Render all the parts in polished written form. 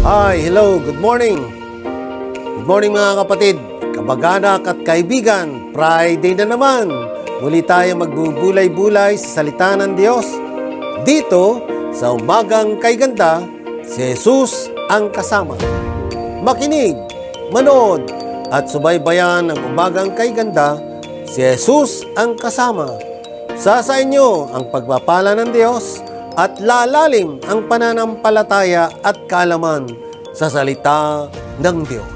Hi, hello, good morning. Good morning mga kapatid, kamag-anak at kaibigan. Friday na naman. Muli tayo magbubulay-bulay sa salita ng Diyos. Dito, sa umagang kay ganda, si Jesus ang kasama. Makinig, manood, at subaybayan ng umagang kay ganda, si Jesus ang kasama. Sa inyo ang pagpapala ng Diyos at lalalim ang pananampalataya at kaalaman sa salita ng Diyos.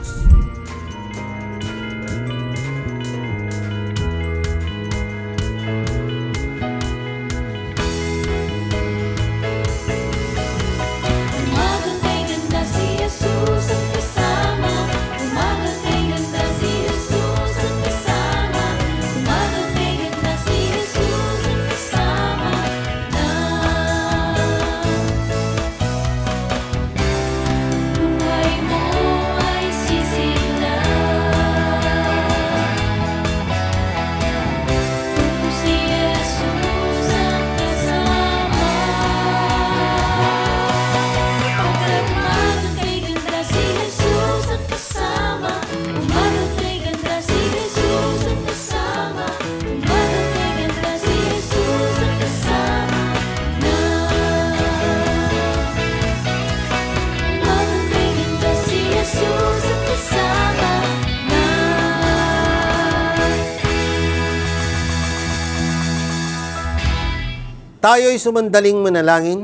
Tayo'y sumandaling manalangin.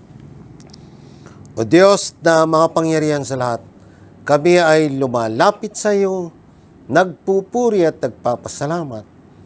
O Diyos na makapangyarihan sa lahat, kami ay lumalapit sa iyo, nagpupuri at nagpapasalamat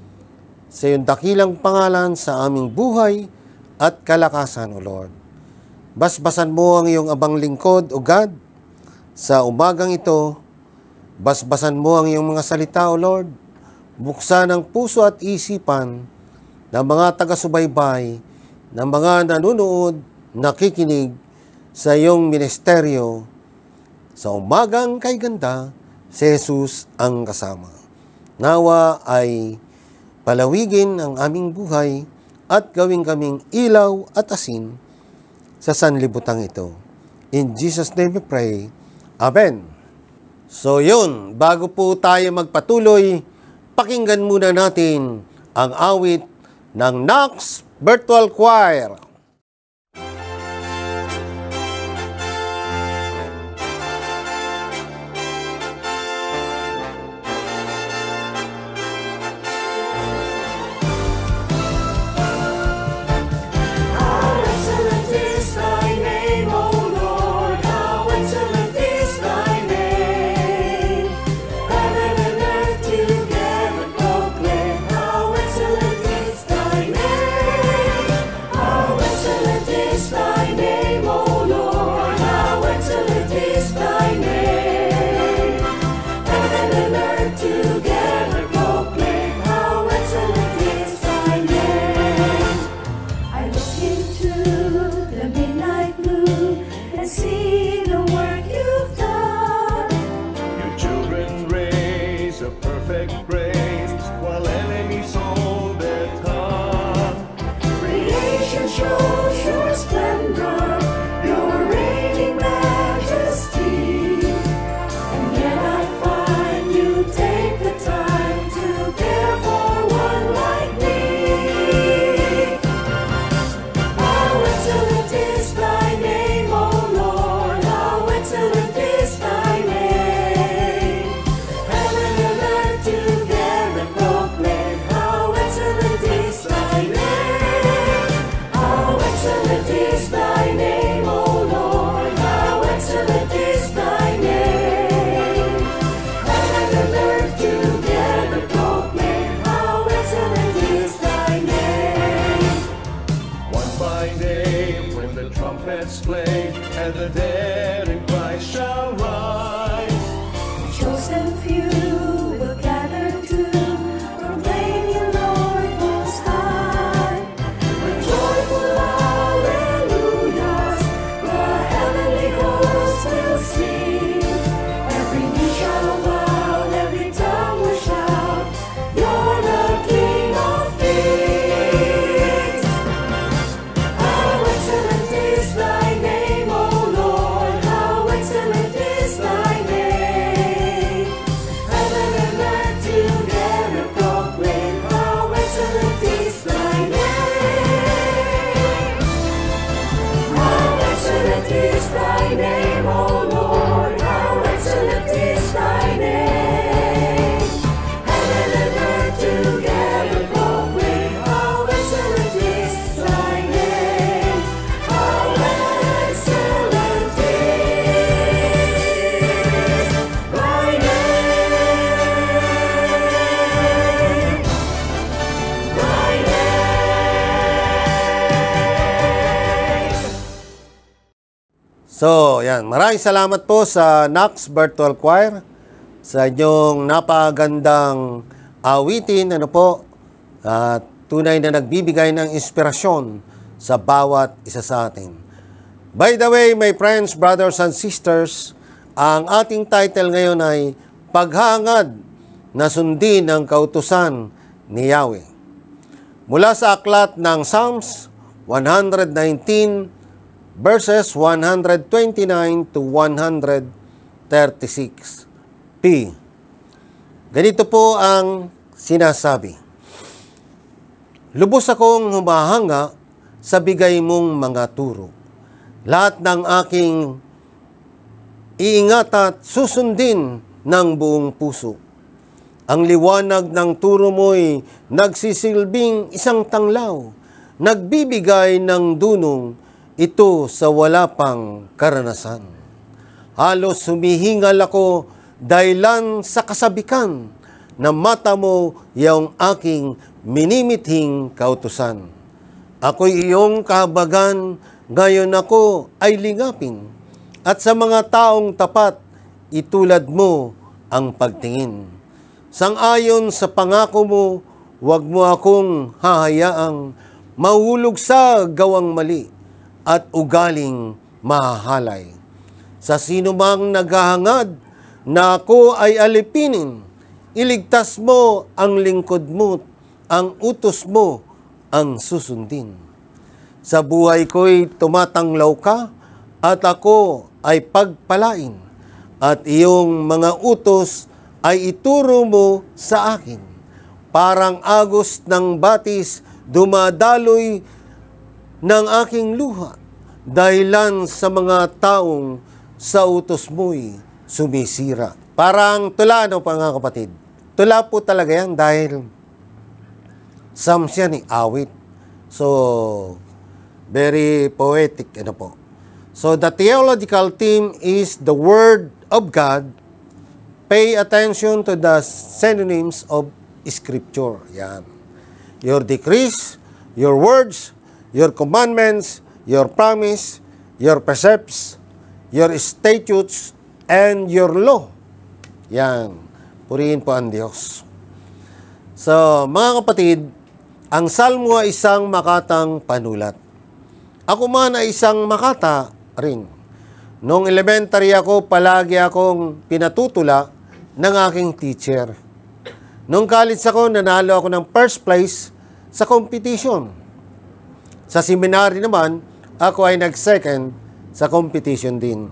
sa iyong dakilang pangalan sa aming buhay at kalakasan, O Lord. Basbasan mo ang iyong abang lingkod, O God, sa umagang ito. Basbasan mo ang iyong mga salita, O Lord. Buksan ang puso at isipan ng mga taga-subaybay, ng mga nanunood, nakikinig sa iyong ministeryo. Sa umagang kay ganda, si Jesus ang kasama. Nawa ay palawigin ang aming buhay at gawin kaming ilaw at asin sa sanlibutan ito. In Jesus' name we pray. Amen. So yun, bago po tayo magpatuloy, pakinggan muna natin ang awit ng Knox Virtual Choir. How excellent is thy name, O Lord. So, yan. Maraming salamat po sa Knox Virtual Choir sa inyong napagandang awitin, at tunay na nagbibigay ng inspirasyon sa bawat isa sa atin. By the way, my friends, brothers and sisters, ang ating title ngayon ay Paghangad na sundin ang kautusan ni Yahweh. Mula sa aklat ng Psalms 119 verses 129 to 136. P. Ganito po ang sinasabi. Lubos akong humahanga sa bigay mong mga turo. Lahat ng aking iingat at susundin ng buong puso. Ang liwanag ng turo mo'y nagsisilbing isang tanglaw, nagbibigay ng dunong ito sa wala pang karanasan. Halos humihingal ako dahilan sa kasabikan na mata mo yung aking minimithing kautusan. Ako'y iyong kahabagan, ngayon ako ay lingapin. At sa mga taong tapat, itulad mo ang pagtingin. Sang-ayon sa pangako mo, huwag mo akong hahayaang mahulog sa gawang mali at ugaling mahahalay. Sa sino mang naghahangad na ako ay alipinin, iligtas mo ang lingkod mo, ang utos mo ang susundin. Sa buhay ko'y tumatanglaw ka at ako ay pagpalain at iyong mga utos ay ituro mo sa akin. Parang agos ng batis dumadaloy ng aking luha, dahilan sa mga taong sa utos mo'y sumisira. Parang tula, mga kapatid? Tula po talaga yan dahil Psalms yan, awit. So, very poetic, po. So, the theological theme is the Word of God. Pay attention to the synonyms of Scripture. Yan. Your decrees, your words, your commandments, your promise, your precepts, your statutes, and your law. Yan. Purihin po ang Diyos. So, mga kapatid, ang Salmo ay isang makatang panulat. Ako man ay isang makata rin. Noong elementary ako, palagi akong pinatutula ng aking teacher. Noong college ako, nanalo ako ng first place sa competition. Sa seminary naman, ako ay nag-second sa competition din.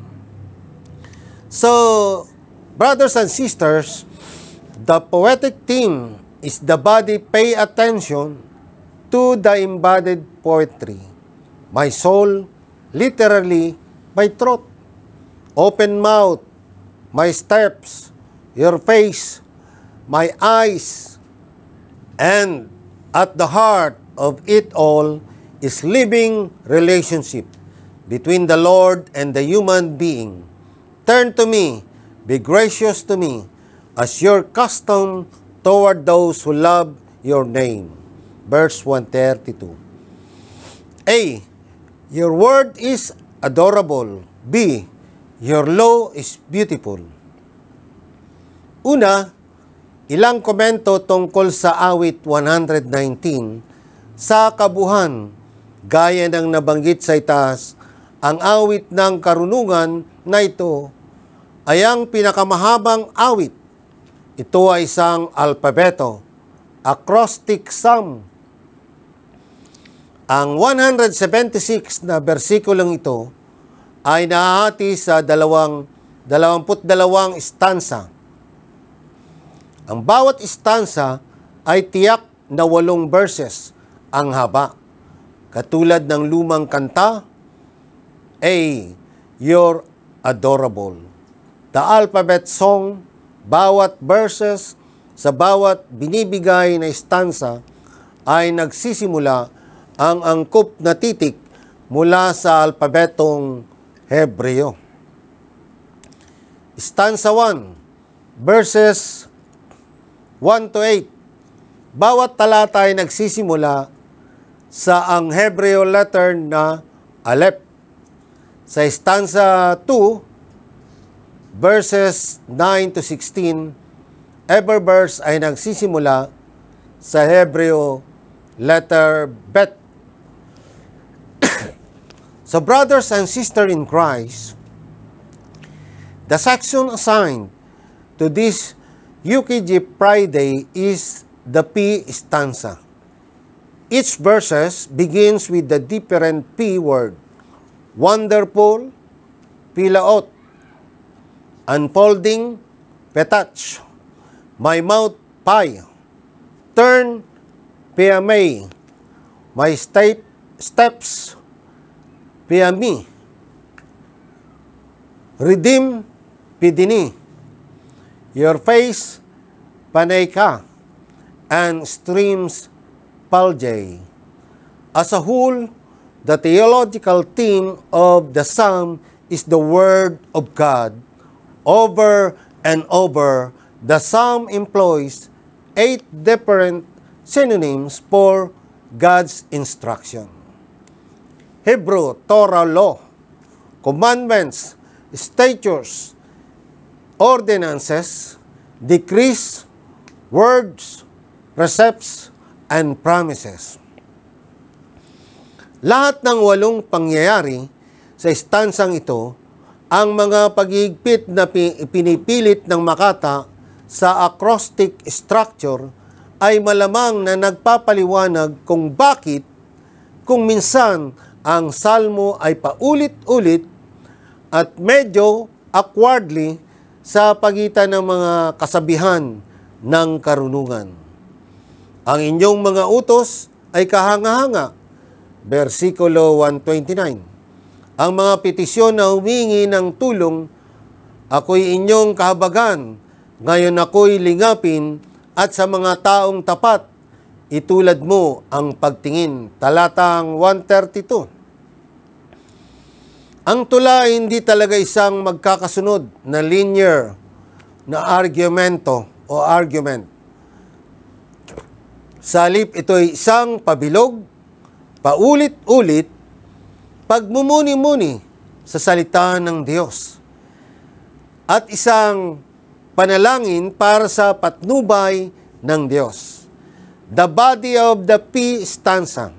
So, brothers and sisters, the poetic theme is the body pay attention to the embodied poetry. My soul, literally, my throat. Open mouth, my steps, your face, my eyes, and at the heart of it all is living relationship between the Lord and the human being. Turn to me, be gracious to me, as your custom toward those who love your name. Verse 132. A. Your word is adorable. B. Your law is beautiful. Una, ilang komento tungkol sa awit 119 sa kabuhan, gaya ng nabanggit sa itaas. Ang awit ng karunungan na ito ay ang pinakamahabang awit. Ito ay isang alpabeto, acrostic psalm. Ang 176 na bersikulong ito ay nahahati sa 22 stanza. Ang bawat stanza ay tiyak na 8 verses ang haba. Katulad ng lumang kanta, A. You're adorable. The alphabet song, bawat verses sa bawat binibigay na stanza ay nagsisimula ang angkop na titik mula sa alpabetong Hebreo. Stanza 1, verses 1 to 8. Bawat talata ay nagsisimula sa ang Hebreo letter na Aleph. Sa stanza 2, verses 9 to 16, every verse ay nagsisimula sa Hebreo letter Bet. So brothers and sisters in Christ, the section assigned to this UKG Friday is the P stanza. Each verses begins with the different P word: wonderful, pilaot; unfolding, petach; my mouth, pai; turn, piamay; my steps, piami; redeem, pidini; your face, panayka; and streams, paljay. As a whole, the theological theme of the psalm is the Word of God. Over and over, the psalm employs 8 different synonyms for God's instruction: Hebrew, Torah, law; commandments, statutes, ordinances, decrees, words, precepts, and promises. Lahat ng 8 pangyayari sa istansang ito ang mga paghihigpit na pinipilit ng Makata sa acrostic structure ay malamang na nagpapaliwanag kung bakit kung minsan ang salmo ay paulit-ulit at medyo awkwardly sa pagitan ng mga kasabihan ng karunungan. Ang inyong mga utos ay kahanga-hanga. Versikulo 129. Ang mga petisyon na humingi ng tulong, ako'y inyong kahabagan, ngayon ako'y lingapin, at sa mga taong tapat, itulad mo ang pagtingin. Talatang 132. Ang tula ay hindi talaga isang magkakasunod na linear na argumento o argument. Sa halip, ito ay isang pabilog, paulit-ulit, pagmumuni-muni sa salita ng Diyos, at isang panalangin para sa patnubay ng Diyos. The body of the P stanza.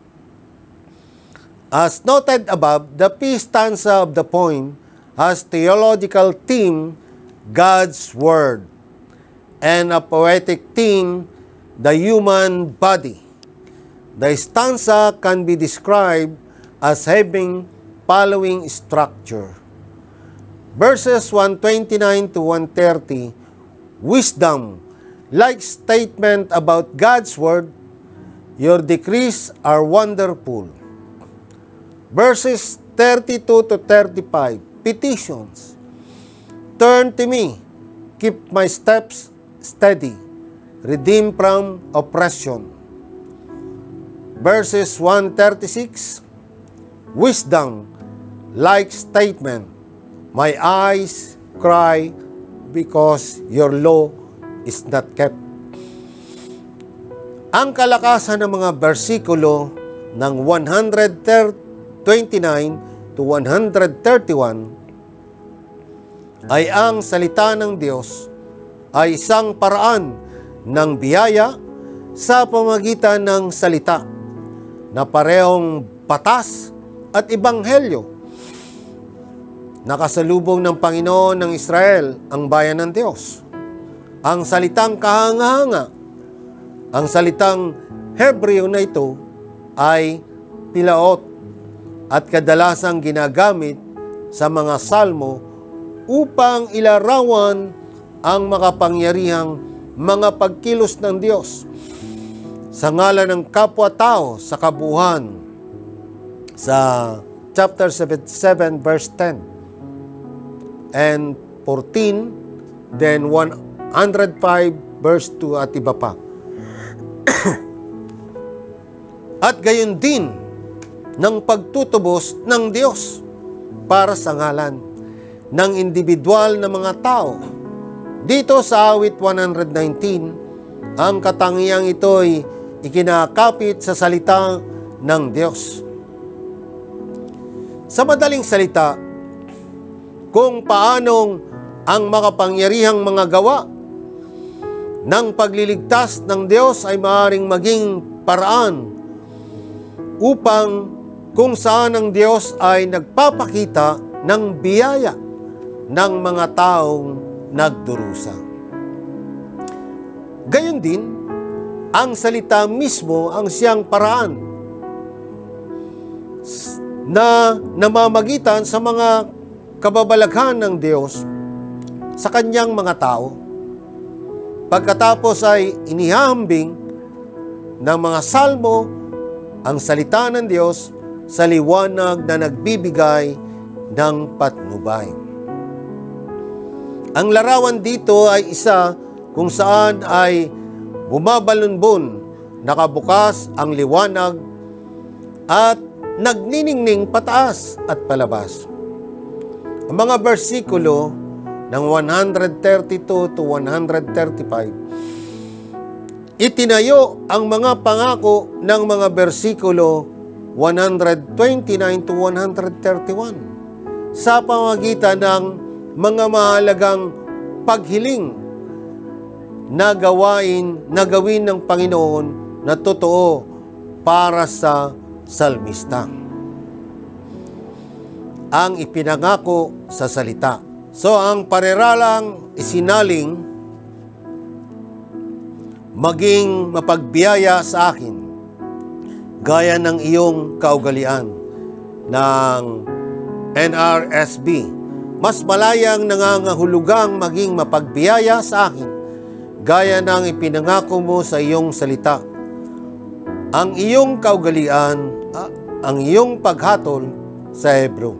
As noted above, the P stanza of the poem has theological theme, God's Word, and a poetic theme, the human body. The stanza can be described as having following structure. Verses 129 to 130, wisdom, like statement about God's Word, your decrees are wonderful. Verses 32 to 35, petitions, turn to me, keep my steps steady, redeem from oppression. Verses 136, wisdom, like statement, my eyes cry because your law is not kept. Ang kalakasan ng mga bersikulo ng 129 to 131 ay ang salita ng Diyos ay isang paraan ng biyaya sa pamamagitan ng salita na parehong batas at ebanghelyo. Nakasalubong ng Panginoon ng Israel ang bayan ng Diyos. Ang salitang kahanga-hanga, ang salitang Hebreo na ito ay pilaot at kadalasang ginagamit sa mga salmo upang ilarawan ang makapangyarihang mga pagkilos ng Diyos sa ngalan ng kapwa-tao sa kabuuan. Sa chapter 77 verse 10 and 14, then 105 verse 2 at iba pa. At gayon din ng pagtutubos ng Diyos para sa ngalan ng individual na mga tao. Dito sa awit 119, ang katangiang ito ay ikinakapit sa salita ng Diyos. Sa madaling salita, kung paanong ang makapangyarihang mga gawa ng pagliligtas ng Diyos ay maaaring maging paraan upang kung saan ang Diyos ay nagpapakita ng biyaya ng mga taong nagdurusa. Gayon din, ang salita mismo ang siyang paraan na namamagitan sa mga kababalaghan ng Diyos sa kanyang mga tao. Pagkatapos ay inihahambing ng mga salmo ang salita ng Diyos sa liwanag na nagbibigay ng patnubay. Ang larawan dito ay isa kung saan ay bumabalunbon, nakabukas ang liwanag at nagniningning pataas at palabas. Ang mga bersikulo ng 132 to 135, itinayo ang mga pangako ng mga bersikulo 129 to 131 sa pamamagitan ng mga mahalagang paghiling na gawin ng Panginoon na totoo para sa salmista. Ang ipinangako sa salita. So, ang pareralang isinaling maging mapagbiyaya sa akin, gaya ng iyong kaugalian ng NRSB. Mas malayang nangangahulugang maging mapagbiyaya sa akin, gaya ng ipinangako mo sa iyong salita. Ang iyong kaugalian, ang iyong paghatol sa Hebreo.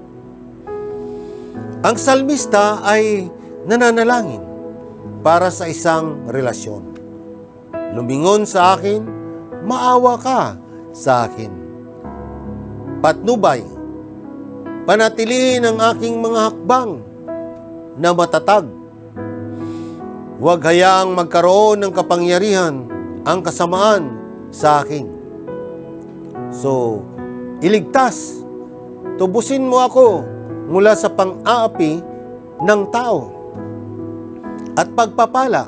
Ang salmista ay nananalangin para sa isang relasyon. Lumingon sa akin, maawa ka sa akin. Patnubay, panatilihin ang aking mga hakbang na matatag. Huwag hayaang magkaroon ng kapangyarihan ang kasamaan sa akin. So, iligtas, tubusin mo ako mula sa pang-aapi ng tao at pagpapala.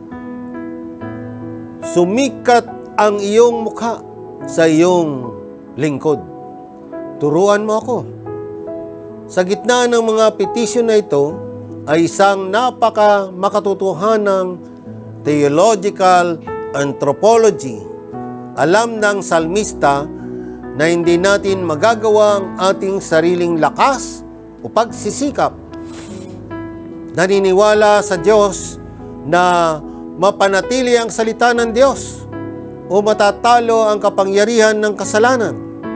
Sumikat ang iyong mukha sa iyong lingkod. Turuan mo ako. Sa gitna ng mga petisyon na ito ay isang makatotohanang theological anthropology. Alam ng salmista na hindi natin magagawa ang ating sariling lakas o pagsisikap. Naniniwala sa Diyos na mapanatili ang salita ng Diyos o matatalo ang kapangyarihan ng kasalanan.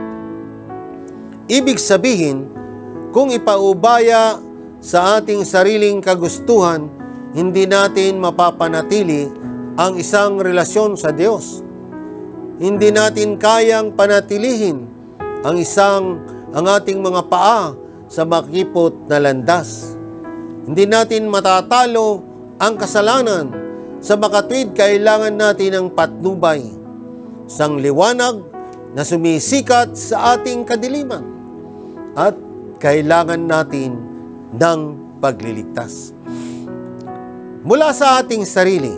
Ibig sabihin, kung ipaubaya sa ating sariling kagustuhan, hindi natin mapapanatili ang isang relasyon sa Diyos. Hindi natin kayang panatilihin ang ating mga paa sa makipot na landas. Hindi natin matatalo ang kasalanan. Sa makatwid, kailangan natin ng patnubay, isang liwanag na sumisikat sa ating kadiliman, at kailangan natin ng pagliligtas mula sa ating sarili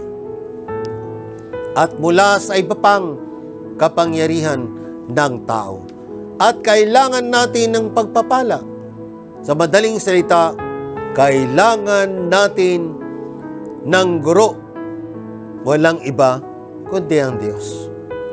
at mula sa iba pang kapangyarihan ng tao. At kailangan natin ng pagpapala. Sa madaling salita, kailangan natin ng guro. Walang iba kundi ang Diyos.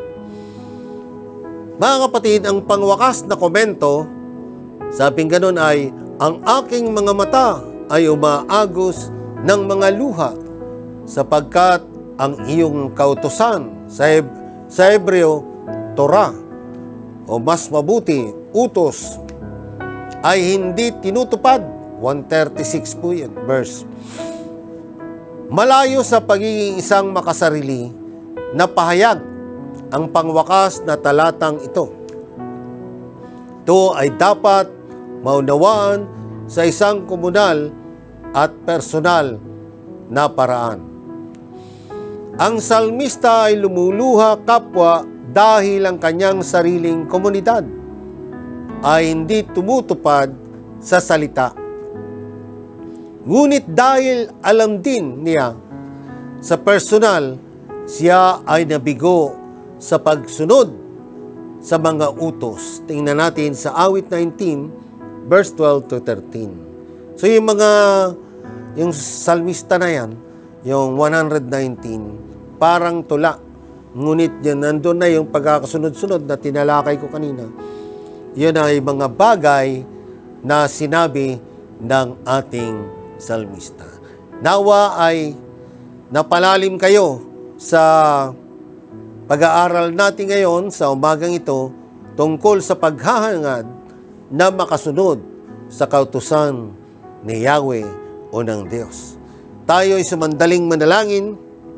Mga kapatid, ang pangwakas na komento, sabing ganun ay, ang aking mga mata ay umaagos ng mga luha sapagkat ang iyong kautusan sa Hebreo, Torah, o mas mabuti, utos, ay hindi tinutupad. 136 po yan, verse. Malayo sa pagiging isang makasarili na pahayag ang pangwakas na talatang ito. Ito ay dapat maunawaan sa isang komunal at personal na paraan. Ang salmista ay lumuluha kapwa dahil ang kanyang sariling komunidad ay hindi tumutupad sa salita. Ngunit dahil alam din niya sa personal, siya ay nabigo sa pagsunod sa mga utos. Tingnan natin sa awit 19, verse 12 to 13. So yung salmista na yan, yung 119, parang tula. Ngunit yan, nandun na yung pagkakasunod-sunod na tinalakay ko kanina. Yun ay mga bagay na sinabi ng ating salmista. Nawa ay napalalim kayo sa pag-aaral natin ngayon sa umagang ito tungkol sa paghahangad na makasunod sa kautusan ni Yahweh o ng Diyos. Tayo ay sumandaling manalangin.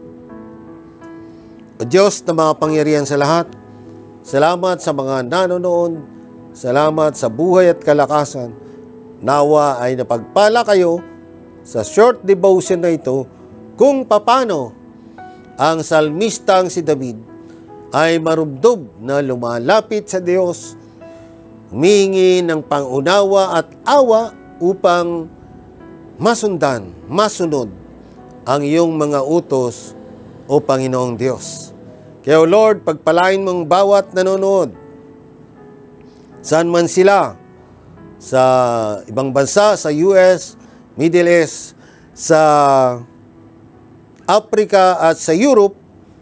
O Diyos na mga pangyarihan sa lahat, salamat sa mga nanonood, salamat sa buhay at kalakasan. Nawa ay napagpala kayo sa short devotion na ito kung papano ang salmistang si David ay marubdob na lumalapit sa Diyos, humingi ng pangunawa at awa upang masundan, masunod ang iyong mga utos o Panginoong Diyos. Kaya o Lord, pagpalain mong bawat nanonood, saan man sila, sa ibang bansa, sa US, Middle East, sa Africa at sa Europe,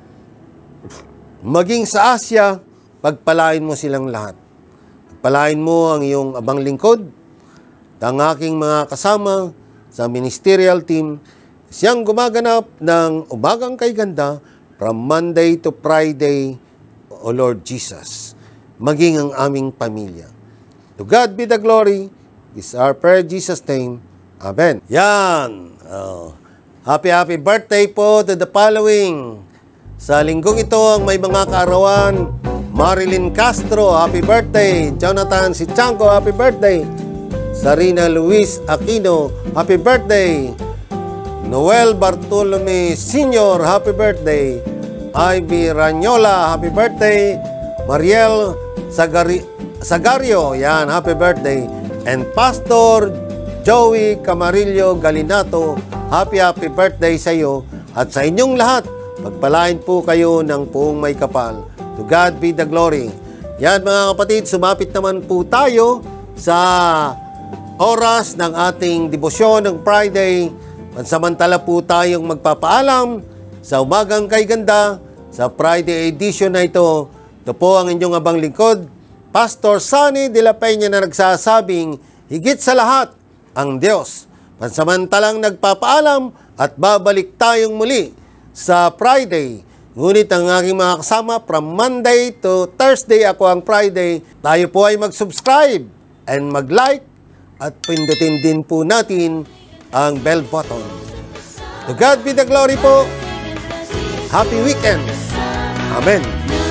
maging sa Asia, pagpalain mo silang lahat. Pagpalain mo ang iyong abang lingkod, ang aking mga kasama sa ministerial team, siyang gumaganap ng umagang kay ganda from Monday to Friday, O Lord Jesus, maging ang aming pamilya. To God be the glory. This is our prayer in Jesus' name. Amen. Yan. Happy birthday po to the following. Sa linggong ito ang may mga kaarawan. Marilyn Castro, happy birthday. Jonathan Sichanco, happy birthday. Sarina Luis Aquino, happy birthday. Noel Bartolome Sr., happy birthday. Ivy Ranyola, happy birthday. Mariel Sagario, yan, happy birthday. And Pastor Joey Camarillo Galinato, happy birthday sa iyo at sa inyong lahat. Pagpalain po kayo ng buong may kapal. To God be the glory. Yan mga kapatid, sumapit naman po tayo sa oras ng ating debosyon ng Friday. Pansamantala po tayong magpapaalam sa umagang kay ganda sa Friday edition na ito. Ito po ang inyong abang lingkod, Pastor Sunny de la Peña, na nagsasabing higit sa lahat ang Diyos. Pansamantalang nagpapaalam at babalik tayong muli sa Friday. Ngunit ang aking mga kasama from Monday to Thursday, ako ang Friday. Tayo po ay mag-subscribe and mag-like at pindutin din po natin ang bell button. To God be the glory po. Happy weekend. Amen.